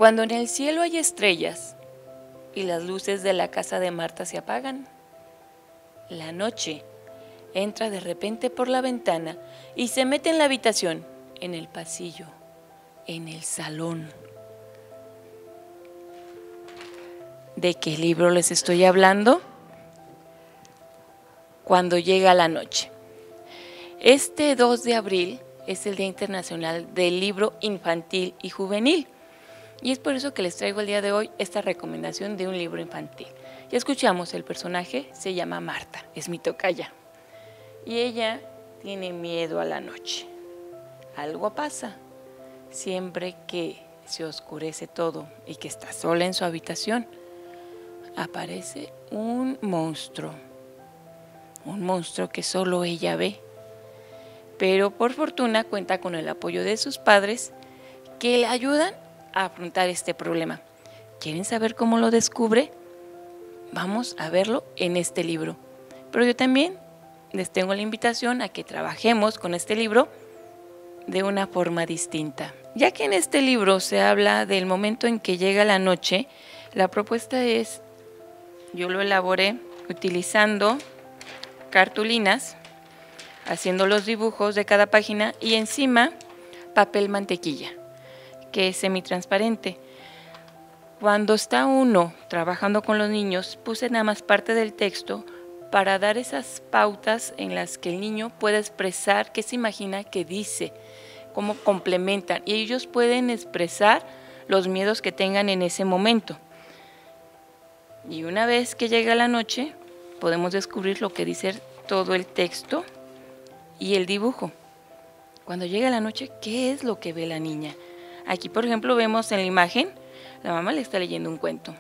Cuando en el cielo hay estrellas y las luces de la casa de Marta se apagan, la noche entra de repente por la ventana y se mete en la habitación, en el pasillo, en el salón. ¿De qué libro les estoy hablando? Cuando llega la noche. Este 2 de abril es el Día Internacional del Libro Infantil y Juvenil. Y es por eso que les traigo el día de hoy esta recomendación de un libro infantil. Ya escuchamos, el personaje se llama Marta, es mi tocaya. Y ella tiene miedo a la noche. Algo pasa. Siempre que se oscurece todo y que está sola en su habitación, aparece un monstruo que solo ella ve. Pero por fortuna cuenta con el apoyo de sus padres que le ayudan a afrontar este problema. ¿Quieren saber cómo lo descubre? Vamos a verlo en este libro. Pero yo también les tengo la invitación a que trabajemos con este libro de una forma distinta. Ya que en este libro se habla del momento en que llega la noche, la propuesta es, yo lo elaboré utilizando cartulinas, haciendo los dibujos de cada página y encima papel mantequilla, que es semitransparente. Cuando está uno trabajando con los niños, puse nada más parte del texto para dar esas pautas en las que el niño pueda expresar qué se imagina que dice, cómo complementan, y ellos pueden expresar los miedos que tengan en ese momento. Y una vez que llega la noche, podemos descubrir lo que dice todo el texto y el dibujo. Cuando llega la noche, ¿qué es lo que ve la niña? Aquí, por ejemplo, vemos en la imagen, la mamá le está leyendo un cuento.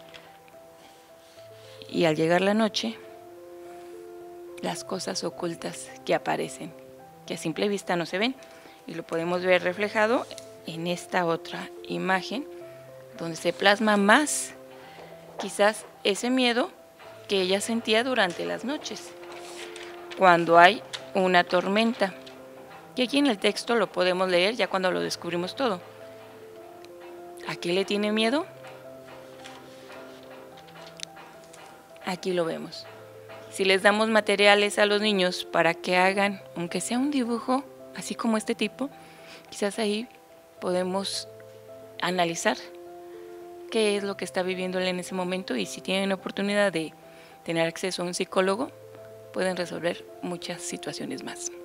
Y al llegar la noche, las cosas ocultas que aparecen, que a simple vista no se ven, y lo podemos ver reflejado en esta otra imagen, donde se plasma más, quizás, ese miedo que ella sentía durante las noches, cuando hay una tormenta. Y aquí en el texto lo podemos leer ya cuando lo descubrimos todo. ¿A qué le tiene miedo? Aquí lo vemos. Si les damos materiales a los niños para que hagan, aunque sea un dibujo, así como este tipo, quizás ahí podemos analizar qué es lo que está viviendo él en ese momento, y si tienen oportunidad de tener acceso a un psicólogo, pueden resolver muchas situaciones más.